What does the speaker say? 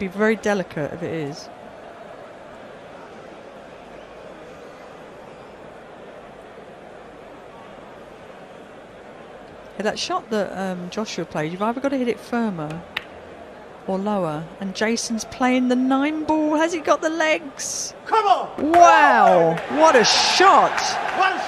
be very delicate if it is. Yeah, that shot that Joshua played, you've either got to hit it firmer or lower. And Jayson's playing the 9 ball. Has he got the legs? Come on! Wow, what a shot!